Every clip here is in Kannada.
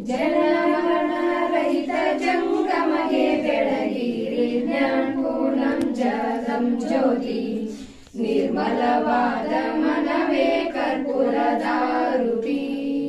ಜನಮರಣ ರಹಿತ ಜಂಗಮಗೆ ಬೆಳಗಿರಿ ಜ್ಞಾನಪೂರ್ಣಂ ಜಗಂ ಜ್ಯೋತಿ. ನಿರ್ಮಲವಾದ ಮನವೇ ಕರ್ಪೂರದಾರುತಿ.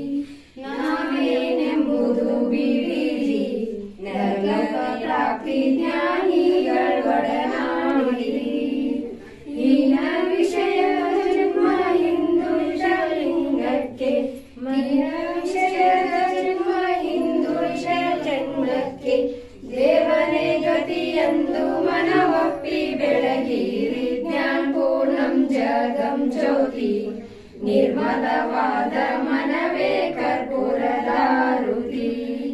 ನಾವೇನೆಂಬುದು ಬಿಡಿರಿ ನರಕ ಪ್ರಾಪ್ತಿ ಜ್ಞಾನಿಗಳ ಒಡನಾಡಿರಿ. ಹೀನ ವಿಷಯ ಜನ್ಮ ಹಿಂದೂ ಲಿಂಗಕ್ಕೆ ಮೀನ ವಿಷಯದ ಜನ್ಮ ಹಿಂದೂ ಜನ್ಮಕ್ಕೆ ದೇವನೇ ಗತಿಯಂದು ಮನವೊಪ್ಪಿ ಬೆಳಗಿರಿ ಜ್ಞಾನಪೂರ್ಣಂ ಜಗಂ ಜ್ಯೋತಿ. ನಿರ್ಮಲವಾದ ಮನವೇ ಕರ್ಪೂರದಾರುತಿ.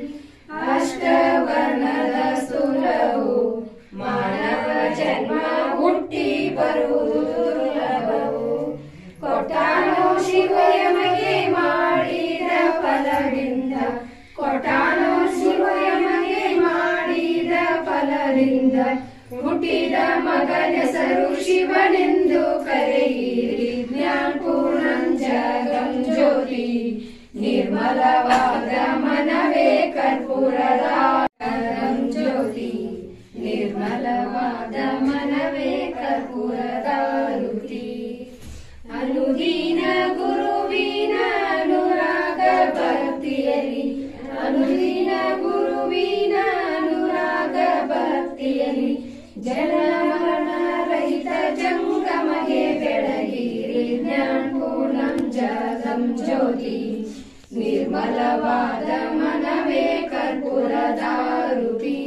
ಅಷ್ಟವರ್ಣದ ಸ್ಥೂಲವು ಮಾನವ ಜನ್ಮ ಹುಟ್ಟಿ ಬರುವುದು ದುರ್ಲಭವು. ಕೊಟ್ಟಾನೋ ಶಿವಯಮಗೆ ಮಾಡಿದ ಫಲದಿಂದ, ಕೊಟ್ಟಾನೋ ಶಿವಯಮಗೆ ಮಾಡಿದ ಫಲದಿಂದ ಹುಟ್ಟಿದ ಮಗನೆಸರು ಶಿವನೆಂದು ಕರೆಯಿರಿ ಜ್ಞಾನಪೂರ್ಣಂ ಜಗಂ ಜ್ಯೋತಿ. ನಿರ್ಮಲವಾದ ಮನವೇ ಕರ್ಪೂರದಾರುತಿ ಜ್ಯೋತಿ. ನಿರ್ಮಲವಾದ ಮನವೇ ಕರ್ಪೂರದಾರುತಿ. ಅನುದೀನ ಗುರುವಿನ ಅನುರಾಗ ಭಕ್ತಿಯಲ್ಲಿ, ಅನುದೀನ ಗುರುವಿನ ಅನುರಾಗ ಭಕ್ತಿಯಲ್ಲಿ ಜನಮರಣ ರಹಿತ ಜಂಗಮಗೆ ಬೆಳಗಿರಿ ಜ್ಞಾನಪೂರ್ಣಂ ಜಗಂ ಜ್ಯೋತಿ. ನಿರ್ಮಲವಾದ ಮನವೇ ಕರ್ಪೂರದಾರುತಿ.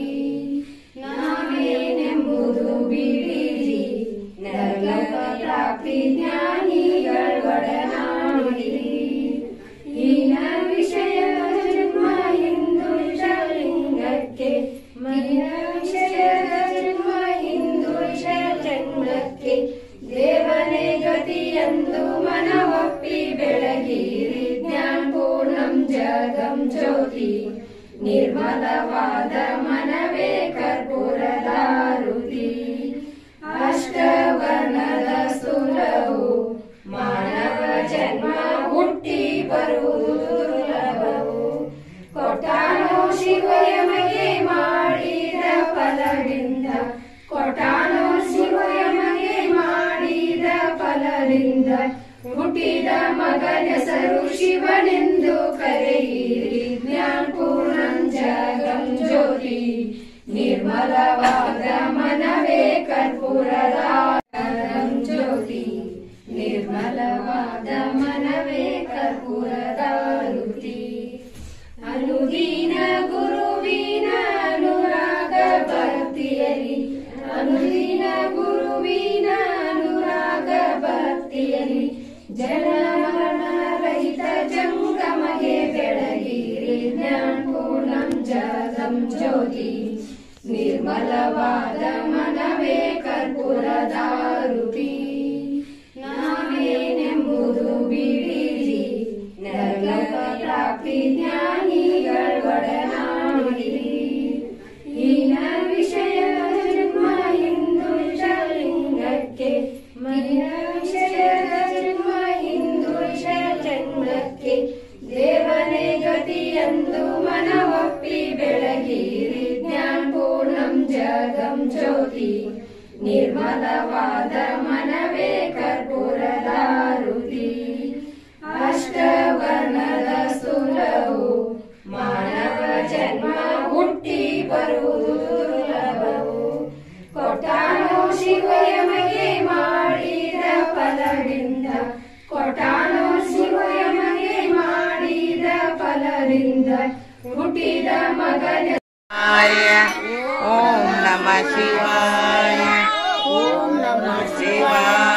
ನಾವೇನೆಂಬುದು ಬಿಡಿರಿ ನರಕ ಪ್ರಾಪ್ತಿ ಜ್ಞಾನಿಗಳ ಒಡನಾಡಿರಿ. ಹೀನ ವಿಷಯ ಜನ್ಮ ಹಿಂದೂ ಲಿಂಗಕ್ಕೆ ಮೀನ ವಿಷಯದ ಜನ್ಮ ಹಿಂದೂ ಜನ್ಮಕ್ಕೆ ದೇವನೇ ಗತಿಯಂದು ಮನವೊಪ್ಪಿ ಬೆಳಗಿರಿ ಜ್ಞಾನಪೂರ್ಣಂ ಜಗಂ ಜ್ಯೋತಿ. ನಿರ್ಮಲವಾದ ಮನವೇ ಕರ್ಪೂರದಾರುತಿ. ಅಷ್ಟವರ್ಣದ ಸ್ಥೂಲವು ಮಾನವ ಜನ್ಮ ಹುಟ್ಟಿ ಬರುವುದು ದುರ್ಲಭವು. ಕೊಟ್ಟಾನೋ ಶಿವಯಮಗೆ ಮಾಡಿದ ಫಲದಿಂದ, ಕೊಟ್ಟಾನೋ ಶಿವಯಮಗೆ ಮಾಡಿದ ಫಲದಿಂದ ಹುಟ್ಟಿದ ಮಗನೆಸರು ಶಿವನೆಂದು ಕರೆಯಿರಿ ಜ್ಞಾನಪೂರ್ಣಂ ಜಗಂ ಜ್ಯೋತಿ. ನಿರ್ಮಲವಾದ ಮನವೇ ಕರ್ಪೂರದಾರುತಿ ಜ್ಯೋತಿ. ನಿರ್ಮಲವಾದ ಮನವೇ ಕರ್ಪೂರದಾರುತಿ. ಅನುದೀನ ಗುರುವಿನ ಅನುರಾಗ ಭಕ್ತಿಯಲ್ಲಿ, ಅನುದೀನ ಗುರುವಿನ ಅನುರಾಗ ಭಕ್ತಿಯಲ್ಲಿ ಜನಮರಣ ರಹಿತ ಜಂಗಮಗೆ ಬೆಳಗಿರಿ ಜ್ಞಾನಪೂರ್ಣಂ ಜಗಂ ಜ್ಯೋತಿ. ನಿರ್ಮಲವಾದ ಮನವೇ ಕರ್ಪೂರದಾರುತಿ. ನಾವೇನೆಂಬುದು ಬಿಡಿರಿ ನರಕ ಪ್ರಾಪ್ತಿ ಜ್ಞಾನಿಗಳ ಒಡನಾಡಿರಿ. ಹೀನ ವಿಷಯ ಜನ್ಮ ಹಿಂದೂ ಲಿಂಗಕ್ಕೆ ಮೀನ ವಿಷಯದ ಜನ್ಮ ಹಿಂದೂ ಜನ್ಮಕ್ಕೆ ದೇವನೇ ಗತಿಯಂದು ಮನವೊಪ್ಪಿ ಬೆಳಗಿರಿ ಜ್ಞಾನಪೂರ್ಣಂ ಜಗಂ ಜ್ಯೋತಿ. ನಿರ್ಮಲವಾದ ಮನವೇ ಕರ್ಪೂರದಾರುತಿ. ಅಷ್ಟವರ್ಣದ ಸ್ಥೂಲವು ಮಾನವ ಜನ್ಮ ಹುಟ್ಟಿ ಬರುವುದು ದುರ್ಲಭವು. ಕೊಟ್ಟಾನೋ ಶಿವಯಮಗೆ ಮಾಡಿದ ಫಲದಿಂದ, ಕೊಟ್ಟಾನೋ ಶಿವಯಮಗೆ ಮಾಡಿದ ಫಲದಿಂದ ಹುಟ್ಟಿದ ಮಗನ. ಓಂ ನಮಃ ಶಿವಾಯ. ಓಂ ನಮಃ ಶಿವಾಯ.